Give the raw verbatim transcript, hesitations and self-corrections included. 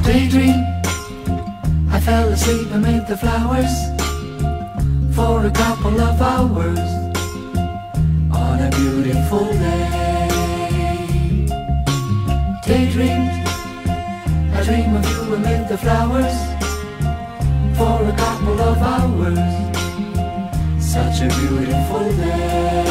Daydream, I fell asleep amid the flowers for a couple of hours on a beautiful day. Daydream, I dream of you amid the flowers for a couple of hours, such a beautiful day.